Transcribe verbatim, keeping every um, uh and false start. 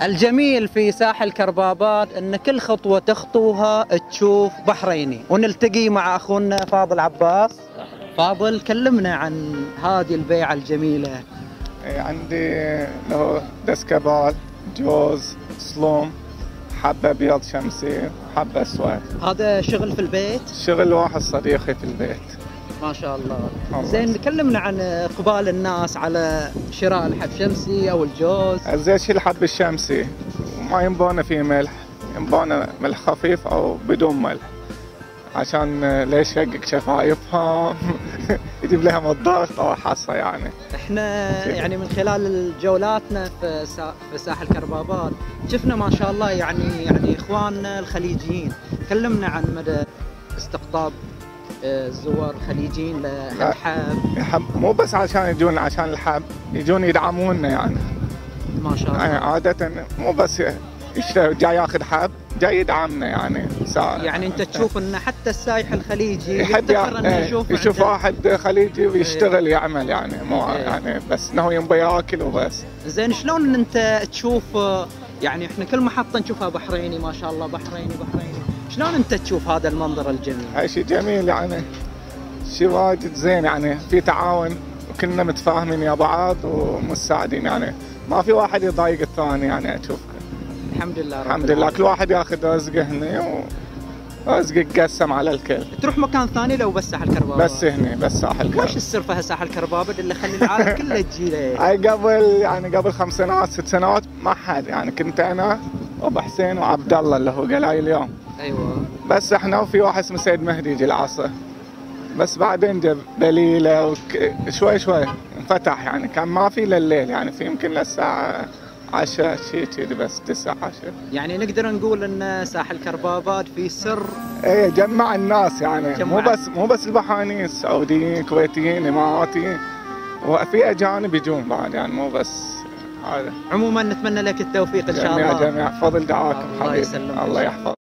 الجميل في ساحل كربابات ان كل خطوه تخطوها تشوف بحريني، ونلتقي مع اخونا فاضل عباس. فاضل، كلمنا عن هذه البيعه الجميله. عندي له دسكبال، جوز، صلوم، حبه بيض شمسي، حبه اسود. هذا شغل في البيت؟ شغل واحد صديقي في البيت. ما شاء الله. زين، كلمنا عن اقبال الناس على شراء الحب شمسي او الجوز. زين، شيل الحب الشمسي وما ينبونه فيه ملح، ينبونه ملح خفيف او بدون ملح عشان ليش يشقق شفايفهم يجيب لهم الضغط او حصه. يعني احنا يعني من خلال جولاتنا في سا... في ساحل كربابات شفنا ما شاء الله يعني يعني اخواننا الخليجيين. كلمنا عن مدى استقطاب الزوار الخليجيين للحب. يحب مو بس عشان يجون عشان الحب، يجون يدعمونا يعني. ما شاء الله. يعني عادة مو بس يشتري جاي ياخذ حب، جاي يدعمنا يعني. يعني انت تشوف ان حتى السايح الخليجي يحب يفتخر انه يشوف يشوف واحد خليجي ويشتغل يعمل يعني، مو ايه. يعني بس انه يبغى ياكل وبس. زين، شلون انت تشوف يعني احنا كل محطة نشوفها بحريني ما شاء الله، بحريني بحريني، شلون انت تشوف هذا المنظر الجميل؟ هاي شيء جميل يعني، شيء واجد زين يعني، في تعاون وكلنا متفاهمين يا بعض ومساعدين يعني، ما في واحد يضايق الثاني يعني. اشوف الحمد لله رب الحمد لله كل واحد ياخذ رزقه هنا ورزقه يتقسم على الكل. تروح مكان ثاني لو بس ساحل كربابات؟ بس هنا بس ساحل كربابات. وش السر في ساحل كربابات اللي يخلي العالم كله تجي له؟ هاي قبل يعني قبل خمس سنوات ست سنوات ما حد يعني، كنت انا وابو حسين وعبد الله اللي هو قلاي اليوم. ايوه. بس احنا وفي واحد اسمه سيد مهدي يجي العصر، بس بعدين جاب بليله وك... شوي شوي انفتح يعني، كان ما في لليل يعني، في يمكن للساعه عشرة شيء كذي، بس تسعة عشرة. يعني نقدر نقول ان ساحل كربابات في سر. ايه، جمع الناس يعني، جمع. مو بس مو بس البحانيين، سعوديين، كويتيين، اماراتيين، وفي اجانب يجون بعد يعني، مو بس هذا. عموما نتمنى لك التوفيق ان شاء الله. جميع جميع، فضل دعاكم حبيبي. الله يسلمك. الله يحفظك.